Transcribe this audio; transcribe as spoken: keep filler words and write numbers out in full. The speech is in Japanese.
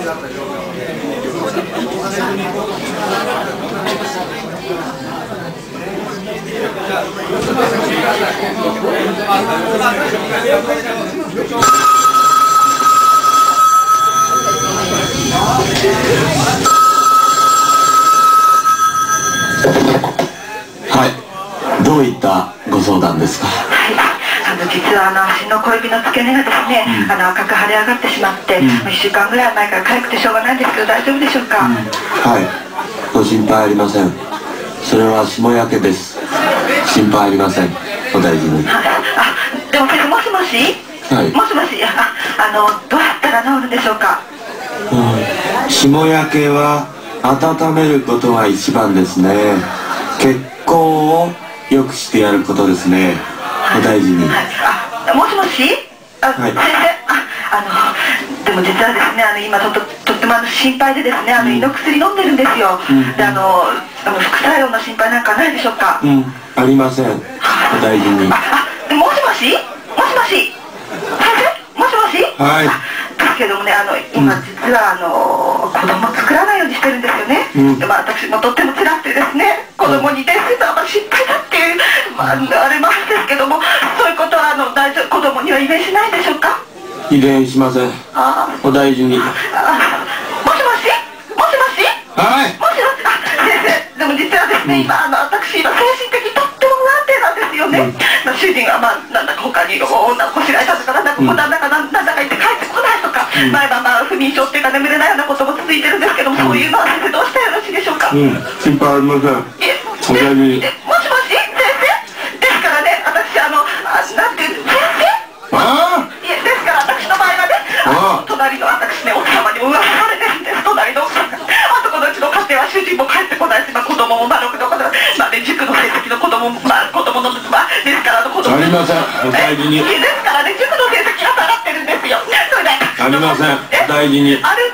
はい、どういったご相談ですか？ はい、あの実はあの足の小指の付け根がですね、うん、あの赤く腫れ上がってしまって、うん、いっしゅうかんぐらい前から痒くてしょうがないんですけど大丈夫でしょうか？うん、 はい、ご心配ありません。それは霜焼けです。心配ありません。お大事に。 はい、あ、でも先生、もしもし、はい、もしもし、あ、あのどうやったら治るんでしょうか？ うん、霜焼けは温めることが一番ですね。血行を良くしてやることですね。お大事に。はい、 あ、もしもし、あ、はい、先生、あ、あのでも実はですね、あの今ちょっととってもあの心配でですね、あの胃の薬飲んでるんですよ。うん、で、あのあの副作用の心配なんかないでしょうか？ うん、ありません。お大事に。 あ、あ、もしもし、もしもし、先生、もしもし。はい。ですけどもね、あの今実はあの子供作らないようにしてるんですよね。うん、で、まあ私もとっても辛くてですね、子供に伝説は心配だっていう、まあ、あれもあるんですけども、そういうことはあの大丈夫、子供には遺伝しないでしょうか？ 遺伝しません。あ、お大事に。あ、 もしもし、もしもし。 はい。 もしもし、あ、先生、でも実はですね、うん、今あの私今精神的にとっても不安定なんですよね。うん、主人がまあなんだか他に女をこしらえたとかなんだかなんだかなんだか言って帰ってこないとか、うん、毎晩まあ不眠症っていうか眠れないようなことも続いてるんですけども、そういうのは先生どうしたらよろしいでしょうか？うん、 心配ありません。 え、 お大事に。 もしもし、先生。ですからね、私あのあなんていう先生。ああ。いえ、ですから私の場合はね、あの隣の私ね、奥様にも噂されてるんです。隣の奥様が。あとこのうちの家庭は主人も帰ってこないし、まあ子供もまあろくのことまあね、塾の成績の子供もまあ子供のまあですからの子供ありません。お大事に。 ですからね、塾の成績が下がってるんですよ。それでありません。大事に。 ある